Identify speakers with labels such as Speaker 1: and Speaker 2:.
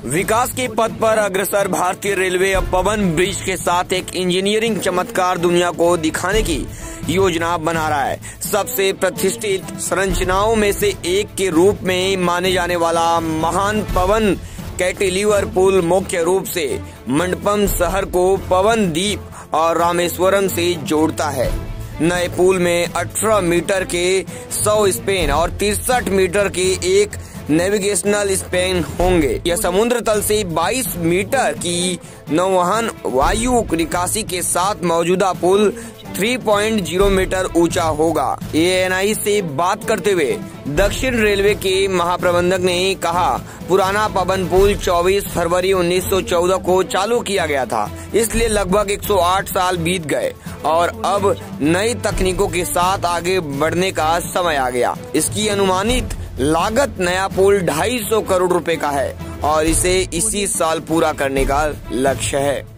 Speaker 1: विकास के पथ पर अग्रसर भारतीय रेलवे अब पवन ब्रिज के साथ एक इंजीनियरिंग चमत्कार दुनिया को दिखाने की योजना बना रहा है। सबसे प्रतिष्ठित संरचनाओं में से एक के रूप में माने जाने वाला महान पवन कैंटिलीवर पुल मुख्य रूप से मंडपम शहर को पवन द्वीप और रामेश्वरम से जोड़ता है। नए पुल में 18 मीटर के 100 स्पेन और 63 मीटर के एक नेविगेशनल स्पेन होंगे। यह समुद्र तल से 22 मीटर की नौवहन वायु निकासी के साथ मौजूदा पुल 3.0 मीटर ऊंचा होगा। ANI से बात करते हुए दक्षिण रेलवे के महाप्रबंधक ने कहा, पुराना पवन पुल 24 फरवरी 1914 को चालू किया गया था, इसलिए लगभग 108 साल बीत गए और अब नई तकनीकों के साथ आगे बढ़ने का समय आ गया। इसकी अनुमानित लागत नया पुल 250 करोड़ रुपए का है और इसे इसी साल पूरा करने का लक्ष्य है।